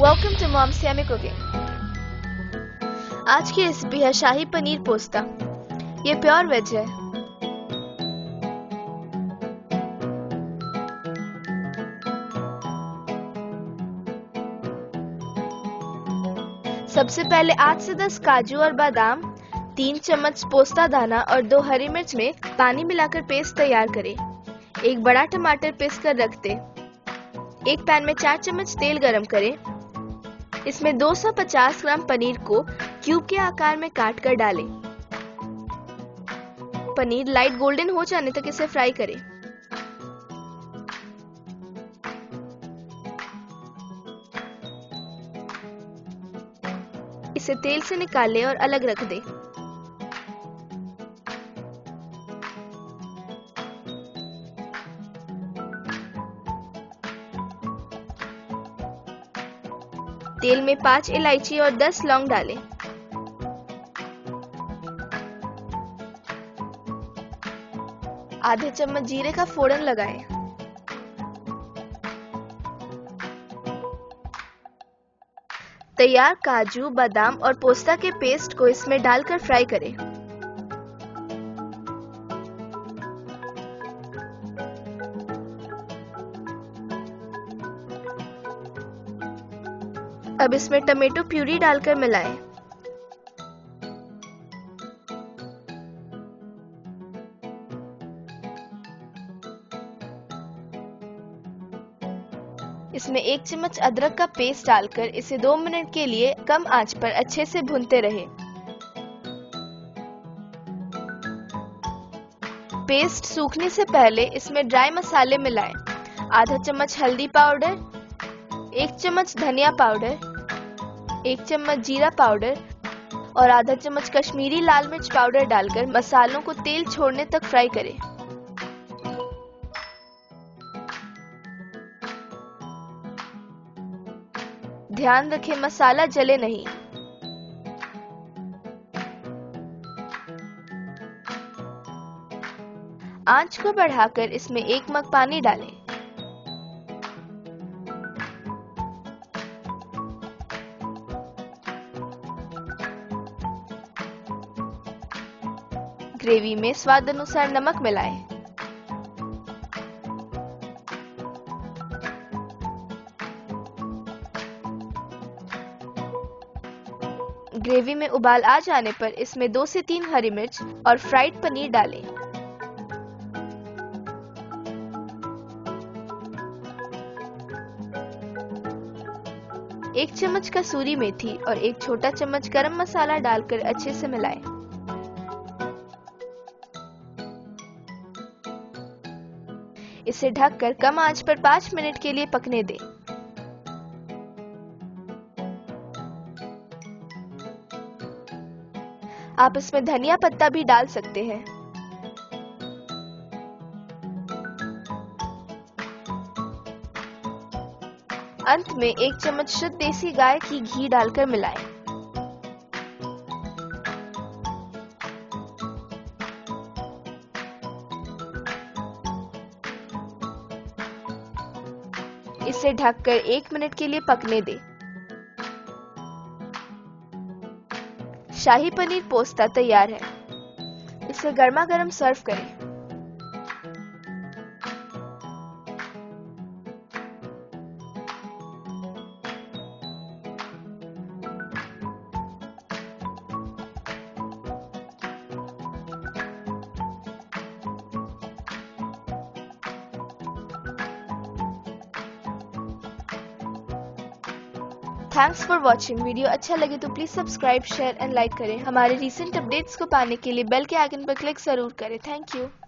Welcome to mom's yummy cooking. आज की recipe है शाही पनीर पोस्ता। ये प्योर वेज है। सबसे पहले 8 से 10 काजू और बादाम, 3 चम्मच पोस्ता दाना और 2 हरी मिर्च में पानी मिलाकर पेस्ट तैयार करें। एक बड़ा टमाटर पीस कर रख दें। एक पैन में 4 चम्मच तेल गरम करें। इसमें 250 ग्राम पनीर को क्यूब के आकार में काट कर डालें। पनीर लाइट गोल्डन हो जाने तक इसे फ्राई करें। इसे तेल से निकालें और अलग रख दें। तेल में 5 इलायची और 10 लौंग डालें। आधे चम्मच जीरे का फोड़न लगाएं। तैयार काजू, बादाम और पोस्ता के पेस्ट को इसमें डालकर फ्राई करें। अब इसमें टमेटो प्यूरी डालकर मिलाएं। इसमें 1 चम्मच अदरक का पेस्ट डालकर इसे 2 मिनट के लिए कम आंच पर अच्छे से भूनते रहें। पेस्ट सूखने से पहले इसमें ड्राई मसाले मिलाएं। आधा चम्मच हल्दी पाउडर, 1 चम्मच धनिया पाउडर, 1 चम्मच जीरा पाउडर और आधा चम्मच कश्मीरी लाल मिर्च पाउडर डालकर मसालों को तेल छोड़ने तक फ्राई करें। ध्यान रखें मसाला जले नहीं। आंच को बढ़ाकर इसमें 1 मग पानी डालें। ग्रेवी में स्वाद अनुसार नमक मिलाएं। ग्रेवी में उबाल आ जाने पर इसमें 2 से 3 हरी मिर्च और फ्राइड पनीर डालें। एक चम्मच कसूरी मेथी और 1 छोटा चम्मच गरम मसाला डालकर अच्छे से मिलाएं। इसे ढककर कम आंच पर 5 मिनट के लिए पकने दें। आप इसमें धनिया पत्ता भी डाल सकते हैं। अंत में 1 चम्मच शुद्ध देसी गाय की घी डालकर मिलाएं। इसे ढककर 1 मिनट के लिए पकने दें। शाही पनीर पोस्ता तैयार है। इसे गर्मा गर्म सर्व करें। Thanks for watching. वीडियो अच्छा लगे तो please subscribe, share and like करें। हमारे रिसेंट अपडेट्स को पाने के लिए बेल के आइकन पर क्लिक जरूर करें। Thank you.